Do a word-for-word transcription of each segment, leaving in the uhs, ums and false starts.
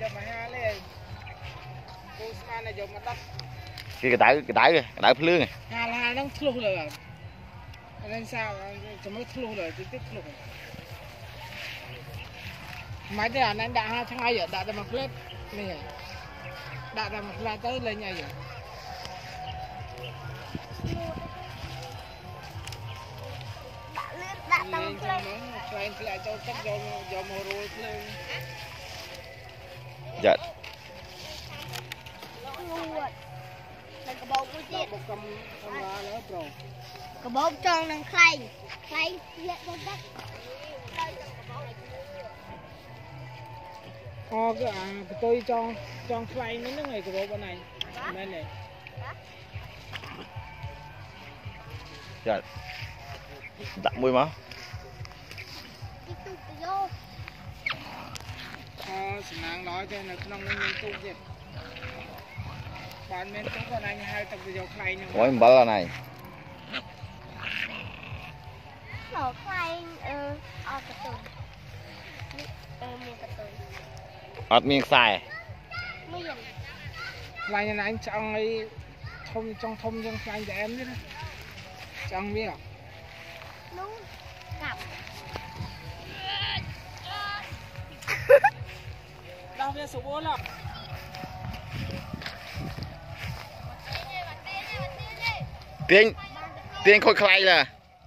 cái cái đáy cái đáy cái đáy phơi này hà là đang thua rồi nên sao chỉ mới thua rồi chỉ tiếp thua mấy cái anh anh đã hai thay rồi đã một lớp này đã ra một là tới lên nhà rồi đã lên đã tăng lên lên lại cho chắc do do mồ rồi lên dạ cái bầu của chị một cầm cầm lá nữa rồi cái bầu tròn đang khay khay hiện trên đất Ô cái à tôi cho cho khay nó nó ngày cái bầu bên này bên này dạ đặt mùi mà ờ nàng nói cho nên nó nó liên tục vậy bạn men cũng còn anh hai tập video khay nữa mỗi một là này nó khay ờ ở cái tường ờ miền cái tường ở miền xài mới dần khay này anh trong ấy thông trong thông trong khay để em biết đó trong biết à đúng cặp đâu biết số bốn lắm tiếng tiếng khôi khay là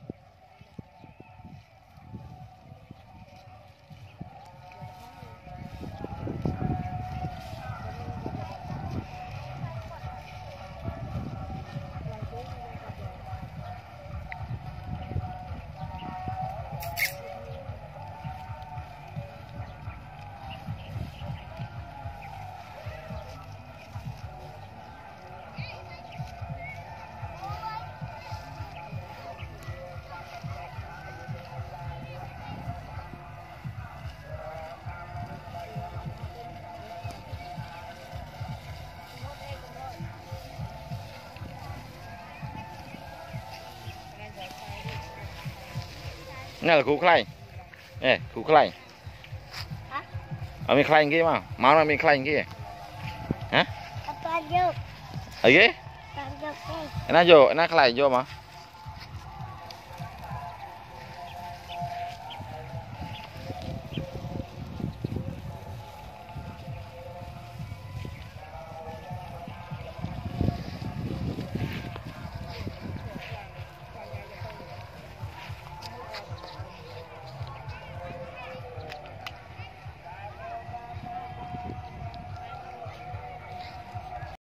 này là củ khay nè củ khay ở miền khay kia mà máu là miền khay kia hả Apa juk? ở ghế Tak juk ni. nó vô nó khay vô mà